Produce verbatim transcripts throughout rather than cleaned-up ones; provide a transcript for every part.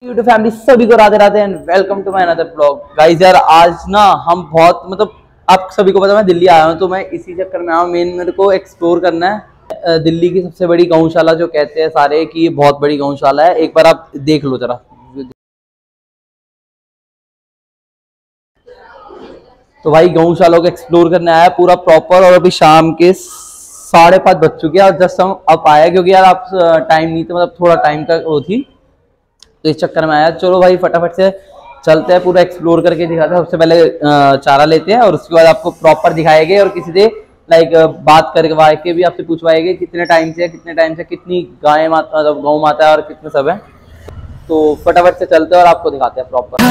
YouTube family सभी को Radhe Radhe and welcome to my another blog. Guys यार आज ना हम बहुत मतलब आप सभी को पता मैं दिल्ली आया हूँ, तो मैं इसी चक्कर में आया हूँ। मेन मेरे को एक्सप्लोर करना है दिल्ली की सबसे बड़ी गौशाला, जो कहते हैं सारे कि ये बहुत बड़ी गौशाला है। एक बार आप देख लो जरा। तो भाई गौशाला को एक्सप्लोर करने आया पूरा प्रॉपर, और अभी शाम के साढ़े पाँच बज चुके हैं और जस्ट हम अब आया, क्योंकि यार आप टाइम नहीं था, मतलब थोड़ा टाइम का वो थी, तो इस चक्कर में आया। चलो भाई फटाफट से चलते हैं, पूरा एक्सप्लोर करके दिखाते हैं। सबसे पहले चारा लेते हैं और उसके बाद आपको प्रॉपर दिखाएंगे, और किसी से लाइक बात करवा के भी आपसे पूछवाएंगे कितने टाइम से कितने टाइम से कितनी गाय माता मतलब गौ माता है और कितने सब है। तो फटाफट से चलते हैं और आपको दिखाते हैं प्रॉपर।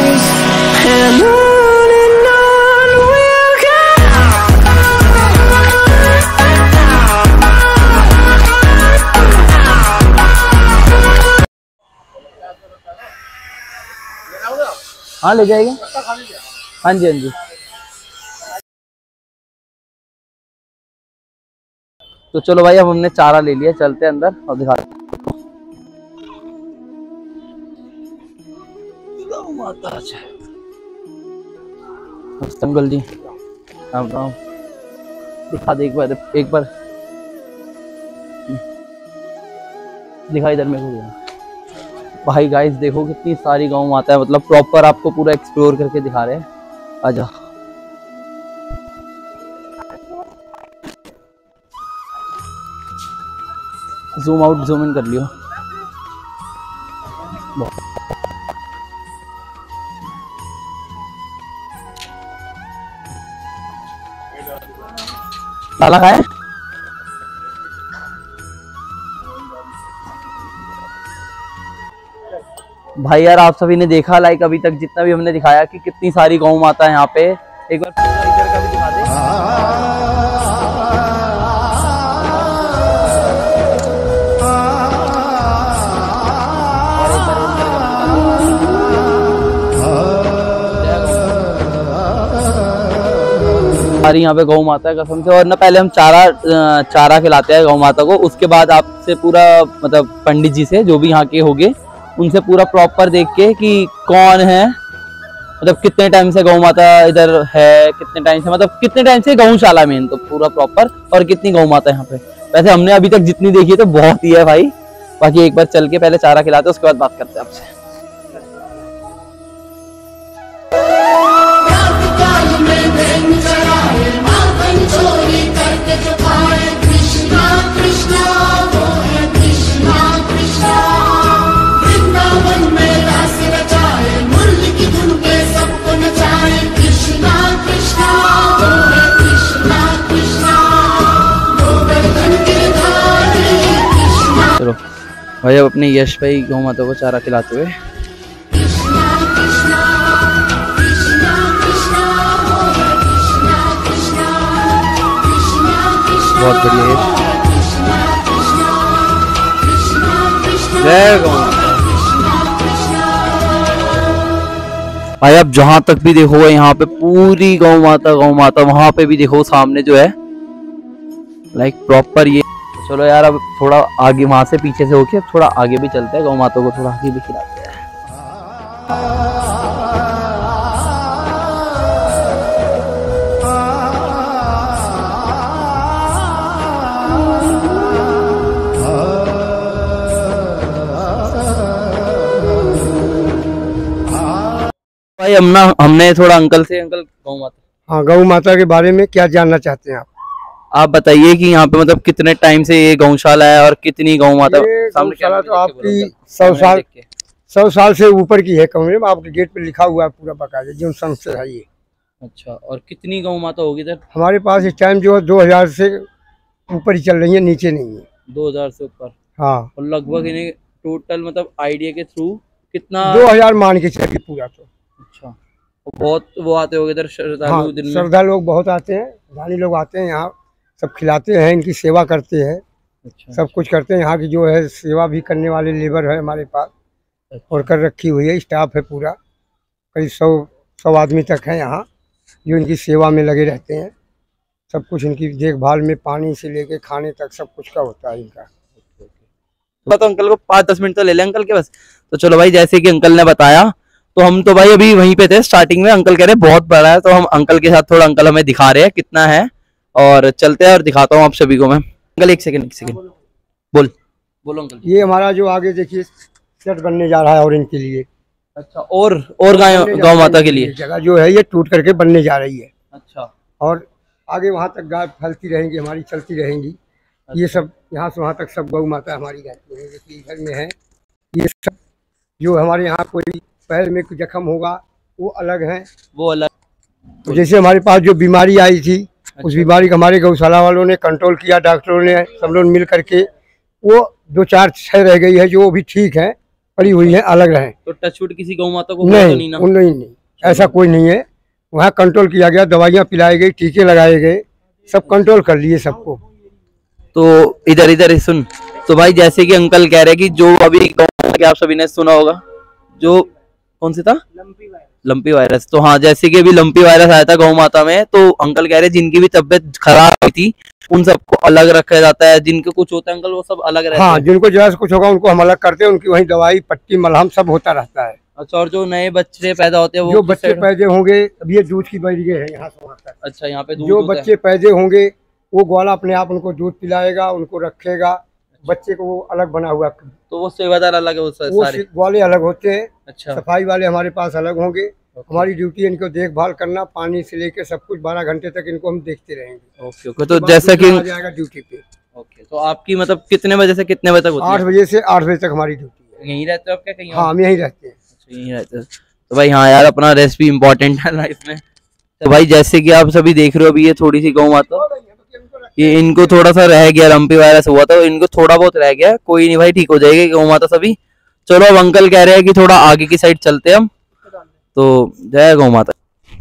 हाँ ले जाएगा। हाँ जी हाँ जी। तो चलो भाई अब हमने चारा ले लिया, चलते हैं अंदर और दिखाते हैं। अंकल जी राम राम, दिखा दे एक बार एक बार दिखा इधर मेरे को। भाई गाइस देखो कितनी सारी गौ माता है, मतलब प्रॉपर आपको पूरा एक्सप्लोर करके दिखा रहे हैं। आजा जूम आउट जूम इन कर लियो। ताला खाए भाई यार आप सभी ने देखा लाइक अभी तक जितना भी हमने दिखाया कि कितनी सारी गौ माता है यहाँ पे। एक बार इधर का भी दिखा दे। सारी यहाँ पे गौ माता है कसम से। और ना पहले हम चारा चारा खिलाते हैं गौ माता को, उसके बाद आपसे पूरा मतलब पंडित जी से जो भी यहाँ के होंगे उनसे पूरा प्रॉपर देख के कि कौन है, मतलब कितने टाइम से गौ माता इधर है, कितने टाइम से मतलब कितने टाइम से गौशाला मेन तो पूरा प्रॉपर, और कितनी गौ माता यहाँ पे। वैसे हमने अभी तक जितनी देखी है तो बहुत ही है भाई। बाकी एक बार चल के पहले चारा खिलाते हैं, उसके बाद बात करते हैं आपसे। चलो भाई अब अपने यश भाई गौ माता को चारा खिलाते हुए। बहुत बढ़िया यश, जय गौ माता। भाई अब जहां तक भी देखो यहाँ पे पूरी गौ माता गौ माता, वहां पे भी देखो सामने जो है लाइक प्रॉपर ये। चलो यार अब थोड़ा आगे वहां से पीछे से होके अब थोड़ा आगे भी चलते हैं, गौ माता को थोड़ा आगे भी खिलाते हैं। भाई हमना हमने थोड़ा अंकल से अंकल गौ माता हाँ गौ माता के बारे में क्या जानना चाहते हैं आप? आप बताइए कि यहाँ पे मतलब कितने टाइम से ये गौशाला है और कितनी गौ माता। गौशाला तो आपकी सौ साल सौ साल से ऊपर की है कमरे में, आपके गेट पे लिखा हुआ है पूरा बकायदा जो संत से है ये। अच्छा, और कितनी गौ माता होगी इधर? हमारे पास इस टाइम जो है दो हजार से ऊपर ही चल रही है, नीचे नहीं है। दो हजार से ऊपर? हाँ। और लगभग इन्हें टोटल मतलब आइडिया के थ्रू कितना? दो हजार मान के चलिए पूरा तो। अच्छा, बहुत वो आते होंगे इधर श्रद्धालु? हाँ, दिन में श्रद्धालु लोग बहुत आते हैं, धानी लोग आते हैं यहाँ, सब खिलाते हैं, इनकी सेवा करते हैं। अच्छा, सब कुछ करते हैं। यहाँ की जो है सेवा भी करने वाले लेबर है हमारे पास। अच्छा। और कर रखी हुई है, स्टाफ है पूरा, कई सौ सौ आदमी तक है यहाँ जो इनकी सेवा में लगे रहते हैं। सब कुछ इनकी देखभाल में, पानी से लेके खाने तक सब कुछ का होता है इनका। तो अंकल को पाँच दस मिनट तो ले लें अंकल के बस। तो चलो भाई, जैसे कि अंकल ने बताया तो हम तो भाई अभी वहीं पे थे स्टार्टिंग में। अंकल कह रहे बहुत बड़ा है, तो हम अंकल के साथ थोड़ा अंकल हमें दिखा रहे हैं कितना है, और चलते हैं और दिखाता हूँ आप सभी को मैं। अंकल एक सेकंड एक सेकंड बोल बोलो अंकल। ये हमारा जो आगे देखिए सेट बनने जा रहा है और इनके लिए। अच्छा, और और गाय गौ माता के लिए जगह जो है ये टूट करके बनने जा रही है। अच्छा, और आगे वहाँ तक गाय फैलती रहेंगी, हमारी चलती रहेंगी। अच्छा। ये सब यहाँ से वहाँ तक सब गौ माता हमारी रहती है। जैसे इधर में है ये सब, जो हमारे यहाँ कोई पैर में कोई जख्म होगा वो अलग है, वो अलग। तो जैसे हमारे पास जो बीमारी आई थी, अच्छा। उस बीमारी को हमारे गौशाला वालों ने कंट्रोल किया, डॉक्टरों ने सब लोग मिल करके, वो दो चार छह रह गई है जो वो भी ठीक है, पड़ी हुई है, अलग रहे। तो टचवुड किसी गौ माता को नहीं, तो नहीं, ना? नहीं नहीं ऐसा कोई नहीं है। वहाँ कंट्रोल किया गया, दवाइयाँ पिलाई गई, टीके लगाए गए, सब कंट्रोल कर लिए सबको। तो इधर इधर सुन, तो भाई जैसे कि अंकल कह रहे हैं कि जो अभी गौ माता के आप सभी ने सुना होगा, जो कौन सी था, लंपी वायरस। Lumpy virus. तो हाँ, जैसे कि अभी लंपी वायरस आया था गौ माता में, तो अंकल कह रहे हैं जिनकी भी तबीयत खराब हुई थी उन सबको अलग रखा जाता है, जिनको कुछ होता है अंकल वो सब अलग रहते हैं। हाँ, जिनको जैसे कुछ होगा उनको हम अलग करते हैं, उनकी वही दवाई पट्टी मलहम सब होता रहता है। अच्छा, और जो नए बच्चे पैदा होते हैं वो जो बच्चे पैदा होंगे, अभी ये दूध की बैरिगे है यहाँ से वहाँ तक। अच्छा, यहाँ पे जो बच्चे पैदा होंगे वो ग्वाला अपने आप उनको दूध पिलाएगा, उनको रखेगा। बच्चे को वो अलग बना हुआ, तो वो सेवादार अलग है, वो सारे ग्वाले अलग होते हैं। अच्छा, सफाई वाले हमारे पास अलग होंगे। हमारी ड्यूटी इनको देखभाल करना, पानी से लेकर सब कुछ, बारह घंटे तक इनको हम देखते रहेंगे। Okay okay. तो जैसा कि आ जाएगा ड्यूटी पे। ओके, तो आपकी मतलब कितने बजे से कितने बजे तक होती है? आठ बजे से आठ बजे तक हमारी ड्यूटी है। यहीं रहते हो आप क्या कहीं? हाँ, हम यहीं रहते हैं। अच्छा, यहीं रहते हैं। तो भाई हाँ यार, अपना रेस्ट भी इम्पोर्टेंट है लाइफ में। तो भाई जैसे कि आप सभी देख रहे हो, अभी ये थोड़ी सी गौ माता, ये इनको थोड़ा सा रह गया, लंपी वायरस हुआ था, इनको थोड़ा बहुत रह गया, कोई नहीं भाई, ठीक हो जाएगी गौ माता सभी। चलो अब अंकल कह रहे हैं कि थोड़ा आगे की साइड चलते हैं हम, तो जय गौ माता।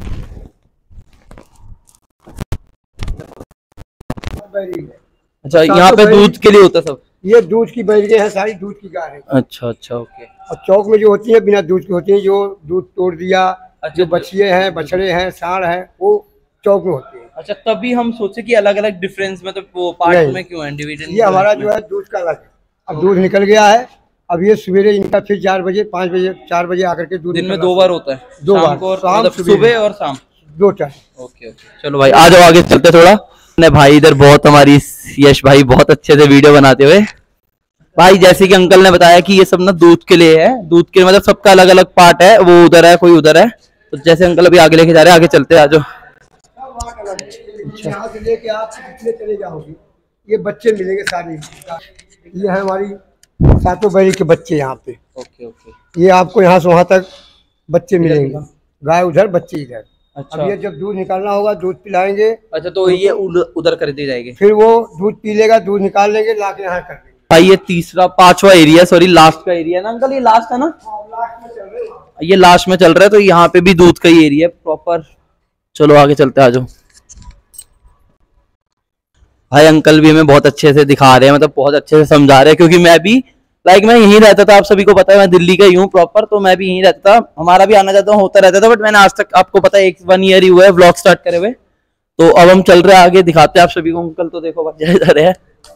अच्छा, यहाँ पे दूध के लिए होता है सब? ये दूध की बैरिगे है सारी, दूध की गाय है। अच्छा अच्छा, ओके। और चौक में जो होती है बिना दूध की होती है, जो दूध तोड़ दिया, अच्छा, जो बछिए हैं, बछड़े हैं, सांड हैं, वो चौक में होती है। अच्छा, तभी हम सोचे कि अलग अलग डिफरेंस में, तो वो पार्ट में क्यों है डिवीजन? ये हमारा जो है दूध का अलग है। अब दूध निकल गया है, अब ये सवेरे इनका फिर चार बजे पाँच बजे चार बजे आकर के दूध दिन में दो बार होता है, दो बार, मतलब सुबह और शाम दो टाइम। ओके ओके, चलो भाई आ जाओ आगे चलते थोड़ा। ने भाई इधर बहुत हमारी यश भाई बहुत अच्छे से वीडियो बनाते हुए। भाई जैसे कि अंकल ने बताया कि ये सब ना दूध के लिए है, दूध के मतलब सबका अलग अलग पार्ट है, वो उधर है कोई उधर है। तो जैसे अंकल अभी आगे लेके जा रहे हैं, आगे चलते हैं, आ जाओ। यहाँ से लेके आप जितने चले जाओगे ये बच्चे मिलेंगे सारे। ये है हमारी सातों बैरी के बच्चे यहाँ पे। Okay okay. ये आपको यहाँ से वहाँ तक बच्चे मिलेंगे, गाय उधर बच्चे इधर। अच्छा, अब ये जब दूध निकालना होगा दूध पिलाएंगे। अच्छा, तो ये उधर कर दी जाएगी, फिर वो दूध पी लेगा, दूध निकाल लेंगे, ला के यहाँ कर देंगे। भाई ये तीसरा पांचवा एरिया, सॉरी लास्ट का एरिया ना अंकल? ये लास्ट है ना? लास्ट में चल रहे हैं, ये लास्ट में चल रहा है, तो यहाँ पे भी दूध का ही एरिया प्रॉपर। चलो आगे चलते, आ जाओ। भाई अंकल भी हमें बहुत अच्छे से दिखा रहे हैं, मतलब बहुत अच्छे से समझा रहे हैं, क्योंकि मैं भी लाइक मैं यहीं रहता था, आप सभी को पता है मैं दिल्ली का ही हूँ प्रॉपर, तो मैं भी यहीं रहता था, हमारा भी आना जाता होता रहता था, बट मैंने आज तक आपको पता है एक वन ईयर ही हुआ है व्लॉग स्टार्ट करे हुए। तो अब हम चल रहे हैं आगे, दिखाते हैं आप सभी को। अंकल तो देखो बच्चे जा रहे हैं,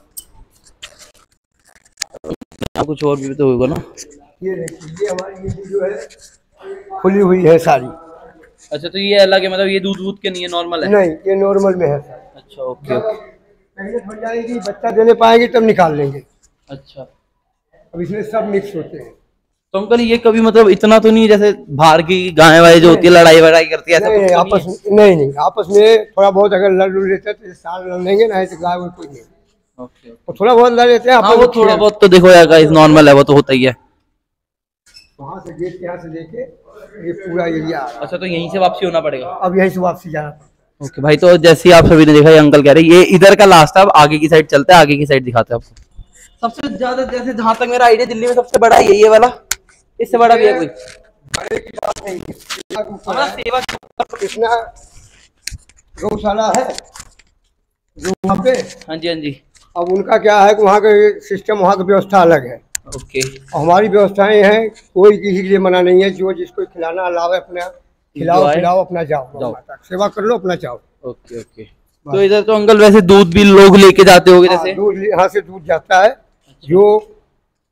कुछ और भी तो होगा ना। ये देखिए, ये हमारी ये जो है खुली हुई है सारी। अच्छा, तो ये अलग है, मतलब ये दूध दूध के नहीं है, नॉर्मल है? नहीं, ये नॉर्मल में है। अच्छा ओके ओके। हो जाएगी, बच्चा देने पाएंगे तब निकाल लेंगे। अच्छा, अब इसमें सब मिक्स होते हैं। तो अंकल ये कभी मतलब इतना तो नहीं जैसे बाहर की गाय वाय जो होती है लड़ाई वड़ाई करती है, ऐसा नहीं, नहीं, आपस में नहीं नहीं आपस में थोड़ा बहुत अगर लड़ लड़ लेते हैं तो साल लड़ लेंगे, नहीं तो गाय कोई नहीं। ओके, तो थोड़ा बहुत लड़ लेते हैं। हाँ, वो थोड़ा बहुत तो देखो यार गाइस नॉर्मल है, वो तो होता ही है। वहाँ से गेट के यहाँ से लेके ये पूरा एरिया। अच्छा, तो यहीं से वापसी होना पड़ेगा? अब यहीं से वापसी जाना पड़ेगा। ओके भाई, तो जैसे आप सभी ने देखा ये अंकल कह रहे हैं ये इधर का लास्ट है, अब आगे की साइड चलते हैं, आगे की साइड दिखाते हैं आपको। सबसे ज्यादा जैसे जहां तक मेरा आइडिया दिल्ली में सबसे बड़ा यही है वाला, इससे बड़ा भी है कोई? बड़े की बात नहीं, हमारा सेवा कृष्णा गौशाला है जो वहाँ पे। हाँ जी हाँ जी। अब उनका क्या है कि वहाँ का सिस्टम, वहाँ की व्यवस्था अलग है। ओके, हमारी व्यवस्थाएं हैं, कोई किसी के लिए मना नहीं है, जो जिसको खिलाना अलावा अपना खिलाओ खिलाओ, अपना जाओ, जाओ सेवा कर लो, अपना जाओ। Okay okay. तो इधर तो अंकल वैसे दूध भी लोग लेके जाते होंगे? जैसे दूध यहाँ से दूध जाता है, जो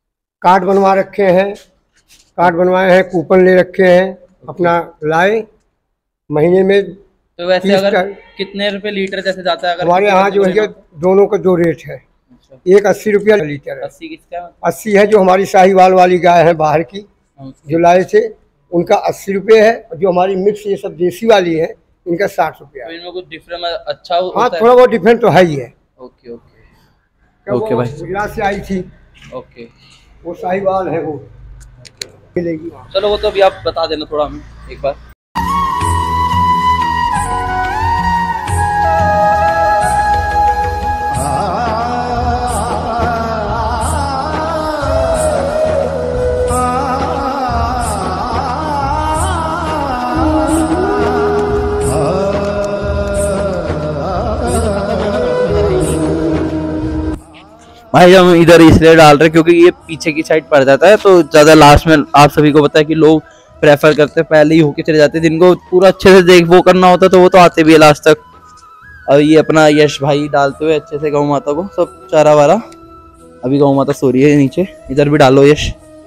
कार्ड बनवा रखे हैं, कार्ड बनवाए हैं, कूपन ले रखे हैं, अपना लाए महीने में। तो वैसे अगर कितने रुपए लीटर जैसे जाता है? अगर हमारे यहाँ जो है दोनों का दो रेट है। अच्छा। एक अस्सी रुपया लीटर है। अस्सी किसका? अस्सी है जो हमारी साहिवाल वाली गाय है बाहर की जो लाए थे, उनका अस्सी रुपये है। जो हमारी मिक्स ये सब देसी वाली है इनका साठ रुपया। तो इनमें कुछ डिफरेंस अच्छा होता हाँ, थोड़ा बहुत डिफरेंस तो है ही है। ओके ओके ओके भाई। गुजरात से आई थी। ओके, वो साहिवाल है, वो मिलेगी। चलो वो तो अभी आप बता देना थोड़ा हमें एक बार। भाई हम इधर इसलिए डाल रहे क्योंकि ये पीछे की साइड पड़ जाता है, तो ज़्यादा लास्ट में आप सभी को पता है कि लोग प्रेफर करते हैं पहले ही होके चले जाते हैं। जिनको पूरा अच्छे से देख वो करना होता है तो वो तो आते भी है लास्ट तक। और ये अपना यश भाई डालते हुए अच्छे से गौ माता को सब चारा वारा। अभी गौ माता सो रही है नीचे, इधर भी डालो यश।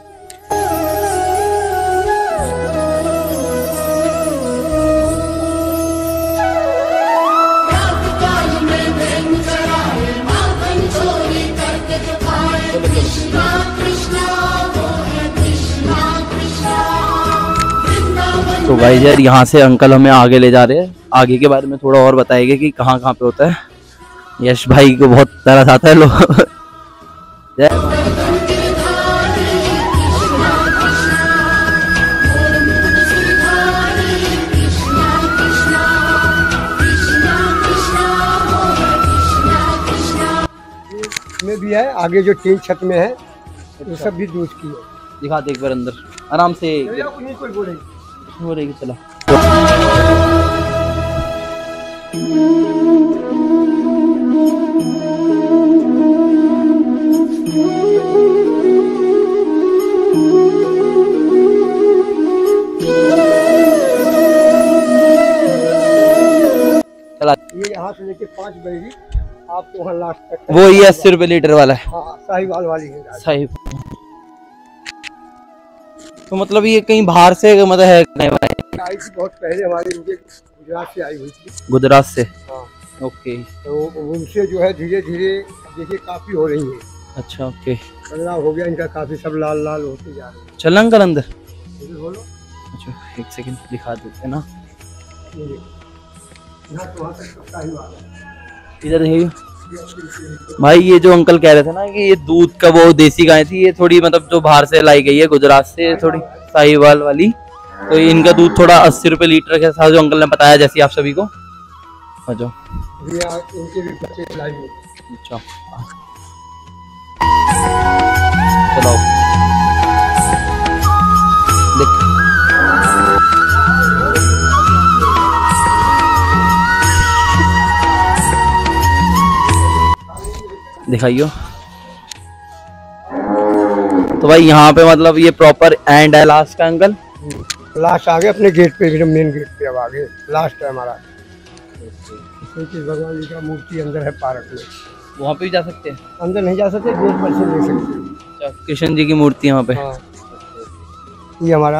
तो भाई यार यहाँ से अंकल हमें आगे ले जा रहे हैं, आगे के बारे में थोड़ा और बताएंगे कि कहाँ कहाँ पे होता है। यश भाई को बहुत तरस आता है लोग। में भी है, आगे जो टीन छत में है वो सब भी दूध की है। दिखा दे एक बार अंदर आराम से। कोई बोलेगी हो रहेगी चला। चला ये यहाँ से लेके पाँच बजेगी आपको वहाँ लास्ट तक। वो ये अस्सी रुपए लीटर वाला है। हाँ, साहिवाल वाली है। साहिब तो मतलब ये कहीं बाहर से मतलब है? आई थी बहुत पहले हमारी, मुझे गुजरात से आई हुई थी। गुजरात से? हाँ। ओके। तो उनसे जो है धीरे धीरे देखिए काफी हो रही है। अच्छा ओके। बदलाव हो गया इनका, काफी सब लाल लाल होते जा रहे हैं। चल अंकल अंदर बोलो। अच्छा एक सेकंड दिखा देते हैं ना। इधर देखिए भाई, ये जो अंकल कह रहे थे ना कि ये दूध का वो देसी गाय थी, ये थोड़ी मतलब जो बाहर से लाई गई है गुजरात से, थोड़ी साहिवाल वाली। तो इनका दूध थोड़ा अस्सी रुपए लीटर के साथ जो अंकल ने बताया जैसे आप सभी को। अच्छा अच्छा चलो देख दिखाइयो। तो भाई यहाँ पे मतलब ये प्रॉपर एंड है लास्ट का अंकल? लास्ट आगे अपने गेट पे, एकदम मेन गेट पे। अब आगे लास्ट है हमारा। भगवान जी का मूर्ति अंदर है पार्क में, वहाँ पे भी जा सकते हैं? अंदर नहीं जा सकते, गेट पर से ले सकते हैं। कृष्ण जी की मूर्ति यहाँ पे। हाँ। ये हमारा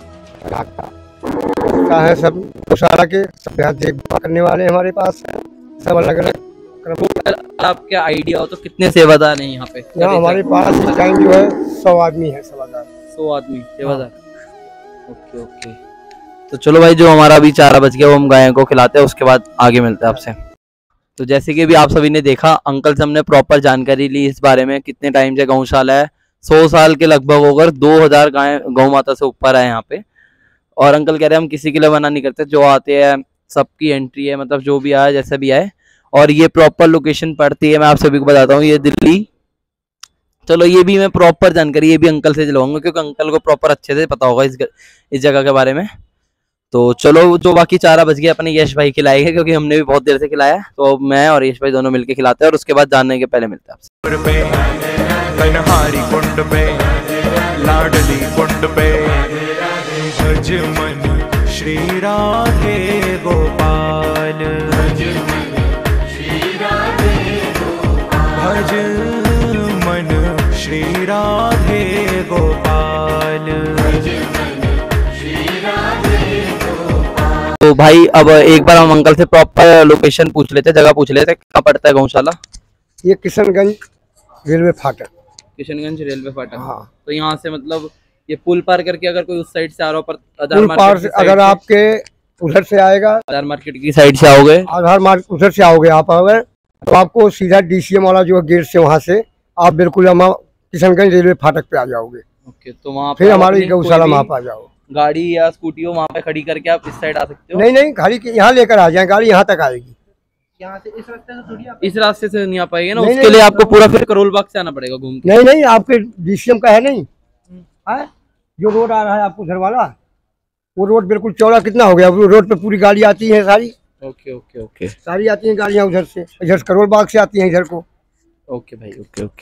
का है, सब गौशाला के सब यहाँ देखभाल करने वाले हमारे पास है, सब अलग अलग। आपके आइडिया हो तो कितने सेवादार हैं यहाँ पे? यहाँ हमारे पास इस टाइम जो है सौ आदमी है सेवादार। सौ आदमी सेवादार। Okay okay. तो चलो भाई, जो हमारा अभी चारा बच गया वो हम गायों को खिलाते हैं, उसके बाद आगे मिलते हैं आपसे। तो जैसे कि अभी आप सभी ने देखा, अंकल से हमने प्रॉपर जानकारी ली इस बारे में, कितने टाइम से गौशाला है। सौ साल के लगभग होकर दो हजार गाय गौ माता से ऊपर है यहाँ पे। और अंकल कह रहे हैं हम किसी के लिए मना नहीं करते, जो आते हैं सबकी एंट्री है, मतलब जो भी आए जैसे भी आए। और ये प्रॉपर लोकेशन पड़ती है, मैं आप सभी को बताता हूँ, ये दिल्ली। चलो ये भी मैं प्रॉपर जानकारी ये भी अंकल से दिलवाऊंगा, क्योंकि अंकल को प्रॉपर अच्छे से पता होगा इस इस जगह के बारे में। तो चलो, जो बाकी चारा बच गया अपने यश भाई खिलाएंगे, क्योंकि हमने भी बहुत देर से खिलाया। तो मैं और यश भाई दोनों मिलके खिलाते हैं, और उसके बाद जानने के पहले मिलते हैं आपसे। कन्हारी कुंड पे, लाडली कुंड पे, भज मन श्री राधे गोपाल, भज मन श्री राधे तो भाई अब एक बार हम अंकल से प्रॉपर लोकेशन पूछ लेते, जगह पूछ लेते, कहाँ पड़ता है गौशाला? ये किशनगंज रेलवे फाटक। किशनगंज रेलवे फाटक। हाँ। तो यहाँ से मतलब ये पुल पार करके अगर कोई उस साइड से आ रहा हो, पर पुल पार से अगर आपके उधर से आएगा, आधार मार्केट की साइड से आओगे, आधार मार्केट उधर से आओगे आप आओगे तो आपको सीधा डीसीएम वाला जो गेट से वहाँ से आप बिल्कुल हम किशनगंज रेलवे फाटक पे आ जाओगे। ओके, तो वहाँ फिर हमारी गौशाला वहाँ पे आ जाओ। गाड़ी या स्कूटी हो वहाँ पे खड़ी करके आप इस साइड आ सकते हो? नहीं नहीं, गाड़ी यहाँ लेकर आ जाए, गाड़ी यहाँ तक आएगी। यहाँ से इस रास्ते से थोड़ी, इस रास्ते से नहीं आ पाएगी ना, नहीं, उसके नहीं, लिए आपको पूरा फिर करोल बाग से आना पड़ेगा घूम के। नहीं नहीं, आपके डीसीएम का है नहीं है जो रोड आ रहा है आपको उधर वाला, वो रोड बिल्कुल चौड़ा कितना हो गया, वो रोड पे पूरी गाड़ी आती है सारी। ओके ओके ओके, सारी आती हैं गाड़ियाँ उधर से, इधर करोल बाग से आती हैं इधर को। ओके भाई, ओके ओके,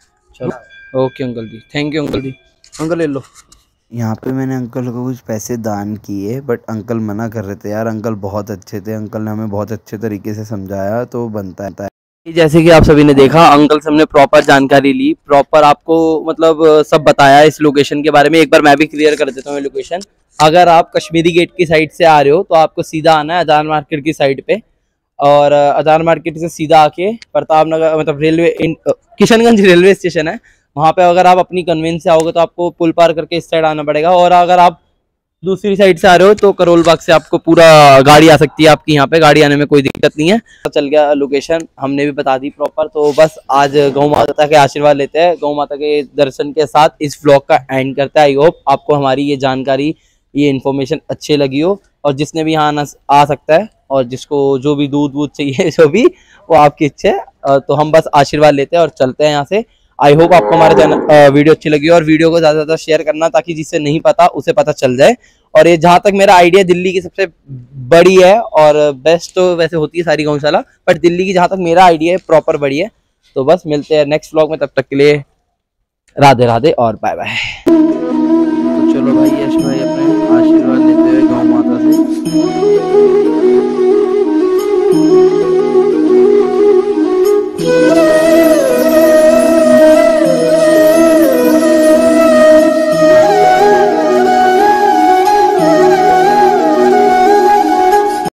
चलो okay uncle ji, thank you uncle ji. Uncle ले लो। यहाँ पे मैंने अंकल को कुछ पैसे दान किए, बट अंकल मना कर रहे थे। यार अंकल बहुत अच्छे थे, अंकल ने हमें बहुत अच्छे तरीके से समझाया, तो बनता है। जैसे कि आप सभी ने देखा, अंकल से हमने प्रॉपर जानकारी ली, प्रॉपर आपको मतलब सब बताया इस लोकेशन के बारे में। एक बार मैं भी क्लियर कर देता हूँ लोकेशन। अगर आप कश्मीरी गेट की साइड से आ रहे हो तो आपको सीधा आना है आधार मार्केट की साइड पे, और आधार मार्केट से सीधा आके प्रताप नगर मतलब रेलवे किशनगंज रेलवे स्टेशन है, वहाँ पे अगर आप अपनी कन्वेंस से आओगे तो आपको पुल पार करके इस साइड आना पड़ेगा। और अगर आप दूसरी साइड से आ रहे हो तो करोल बाग से आपको पूरा गाड़ी आ सकती है आपकी, यहाँ पे गाड़ी आने में कोई दिक्कत नहीं है। तो चल गया लोकेशन, हमने भी बता दी प्रॉपर। तो बस आज गौ माता के आशीर्वाद लेते हैं, गौ माता के दर्शन के साथ इस व्लॉग का एंड करते हैं। आई होप आपको हमारी ये जानकारी, ये इन्फॉर्मेशन अच्छी लगी हो, और जिसने भी यहाँ आ सकता है, और जिसको जो भी दूध वूध चाहिए जो भी, वो आपकी इच्छा है। तो हम बस आशीर्वाद लेते हैं और चलते हैं यहाँ से। आई होप आपको हमारे चैनल वीडियो अच्छी लगी, और वीडियो को ज़्यादा से ज़्यादा शेयर करना, ताकि जिससे नहीं पता उसे पता चल जाए। और ये जहाँ तक मेरा आइडिया, दिल्ली की सबसे बड़ी है और बेस्ट तो वैसे होती है सारी गौशाला, बट दिल्ली की जहाँ तक मेरा आइडिया है प्रॉपर बड़ी है। तो बस मिलते हैं नेक्स्ट व्लॉग में, तब तक के लिए राधे राधे और बाय बाय। तो चलो भाई, यश भाई अपने आशीर्वाद लेते